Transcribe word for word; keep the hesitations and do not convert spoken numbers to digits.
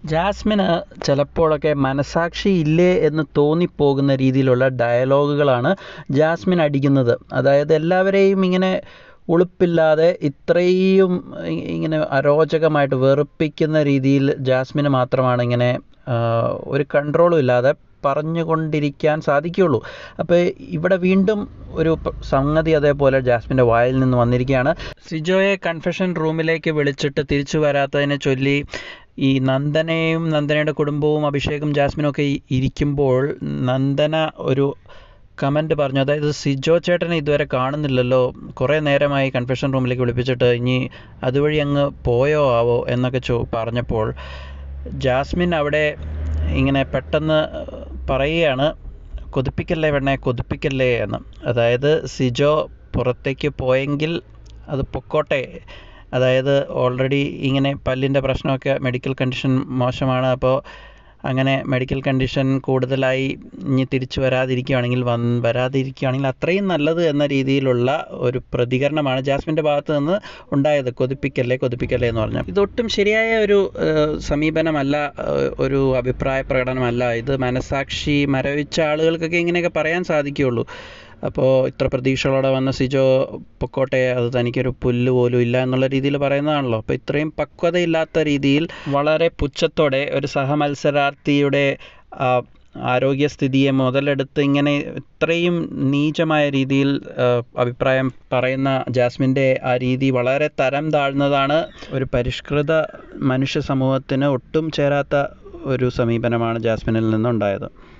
ജാസ്മിന് ചിലപ്പോഴൊക്കെ മനസാക്ഷി ഇല്ലേ എന്ന് തോന്നിപ്പോകുന്ന രീതിയിലുള്ള ഡയലോഗുകളാണ് ജാസ്മിൻ അടിക്കുന്നത്. അതായത് എല്ലാവരെയും ഇങ്ങനെ ഉളുപ്പില്ലാതെ ഇത്രയും ഇങ്ങനെ അരോചകമായിട്ട് വെറുപ്പിക്കുന്ന രീതിയിൽ ജാസ്മിന് മാത്രമാണ് ഇങ്ങനെ ഒരു കൺട്രോളും ഇല്ലാതെ പറഞ്ഞുകൊണ്ടിരിക്കാൻ സാധിക്കുകയുള്ളൂ. അപ്പോൾ ഇവിടെ വീണ്ടും ഒരു സംഗതി അതേപോലെ ജാസ്മിൻ്റെ വായിൽ നിന്ന് വന്നിരിക്കുകയാണ്. സിജോയെ കൺഫെഷൻ റൂമിലേക്ക് വിളിച്ചിട്ട് തിരിച്ചു വരാത്തതിനെ ചൊല്ലി ഈ നന്ദനയും നന്ദനയുടെ കുടുംബവും അഭിഷേകും ജാസ്മിനും ഒക്കെ ഇരിക്കുമ്പോൾ നന്ദന ഒരു കമൻറ്റ് പറഞ്ഞു. അതായത് സിജോ ചേട്ടനെ ഇതുവരെ കാണുന്നില്ലല്ലോ, കുറേ നേരമായി കൺഫെഷൻ റൂമിലേക്ക് വിളിപ്പിച്ചിട്ട്, ഇനി അതുവഴി അങ്ങ് പോയോ ആവോ എന്നൊക്കെ ചോ പറഞ്ഞപ്പോൾ ജാസ്മിൻ അവിടെ ഇങ്ങനെ പെട്ടെന്ന് പറയുകയാണ്, കൊതിപ്പിക്കല്ലേ വേണേ കൊതിപ്പിക്കല്ലേ എന്ന്. അതായത് സിജോ പുറത്തേക്ക് പോയെങ്കിൽ അത് പൊക്കോട്ടെ. അതായത് ഓൾറെഡി ഇങ്ങനെ പല്ലിൻ്റെ പ്രശ്നമൊക്കെ മെഡിക്കൽ കണ്ടീഷൻ മോശമാണ്. അപ്പോൾ അങ്ങനെ മെഡിക്കൽ കണ്ടീഷൻ കൂടുതലായി ഇനി തിരിച്ചു വരാതിരിക്കുകയാണെങ്കിൽ വന്ന് വരാതിരിക്കുകയാണെങ്കിൽ അത്രയും നല്ലത് എന്ന രീതിയിലുള്ള ഒരു പ്രതികരണമാണ് ജാസ്മിൻ്റെ ഭാഗത്ത് നിന്ന് ഉണ്ടായത്. കൊതിപ്പിക്കല്ലേ കൊതിപ്പിക്കല്ലേ എന്ന് പറഞ്ഞു. ഇതൊട്ടും ശരിയായ ഒരു സമീപനമല്ല, ഒരു അഭിപ്രായ പ്രകടനമല്ല. ഇത് മനസാക്ഷി മരവിച്ച ആളുകൾക്കൊക്കെ ഇങ്ങനെയൊക്കെ പറയാൻ സാധിക്കുകയുള്ളൂ. അപ്പോൾ ഇത്ര പ്രതീക്ഷകളോടെ വന്ന സിജോ പൊക്കോട്ടെ, അത് തനിക്കൊരു പുല്ല് പോലും ഇല്ല എന്നുള്ള രീതിയിൽ പറയുന്നതാണല്ലോ. അപ്പോൾ ഇത്രയും പക്വതയില്ലാത്ത രീതിയിൽ വളരെ പുച്ഛത്തോടെ ഒരു സഹമത്സരാർത്ഥിയുടെ ആരോഗ്യസ്ഥിതിയെ മുതലെടുത്ത് ഇങ്ങനെ ഇത്രയും നീചമായ രീതിയിൽ അഭിപ്രായം പറയുന്ന ജാസ്മിൻ്റെ ആ രീതി വളരെ തരം താഴ്ന്നതാണ്. ഒരു പരിഷ്കൃത മനുഷ്യ സമൂഹത്തിന് ഒട്ടും ചേരാത്ത ഒരു സമീപനമാണ് ജാസ്മിനിൽ നിന്നുണ്ടായത്.